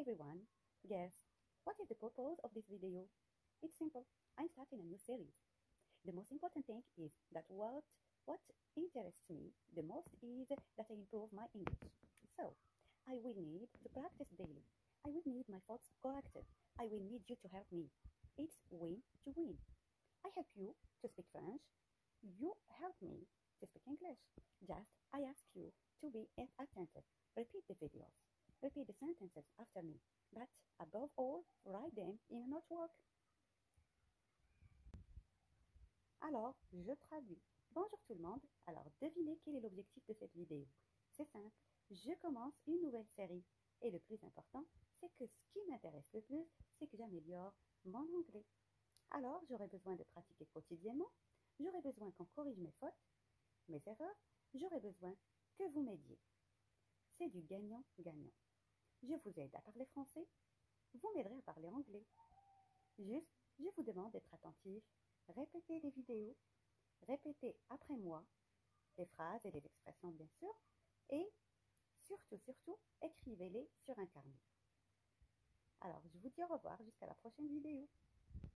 everyone, guess what is the purpose of this video? It's simple. I'm starting a new series. The most important thing is that what interests me the most is that I improve my English. So, I will need to practice daily. I will need my thoughts corrected. I will need you to help me. It's win to win. I help you to speak French. You help me to speak English. Just I ask you to be attentive. Repeat the videos. Repeat the sentences after me. But above all, write them in a notebook. Alors, je traduis. Bonjour tout le monde. Alors, devinez quel est l'objectif de cette vidéo. C'est simple. Je commence une nouvelle série. Et le plus important, c'est que ce qui m'intéresse le plus, c'est que j'améliore mon anglais. Alors, j'aurai besoin de pratiquer quotidiennement. J'aurai besoin qu'on corrige mes fautes, mes erreurs. J'aurai besoin que vous m'aidiez. C'est du gagnant-gagnant. Je vous aide à parler français. Vous m'aiderez à parler anglais. Juste, je vous demande d'être attentif. Répétez les vidéos. Répétez après moi les phrases et les expressions, bien sûr. Et surtout, écrivez-les sur un carnet. Alors, je vous dis au revoir jusqu'à la prochaine vidéo.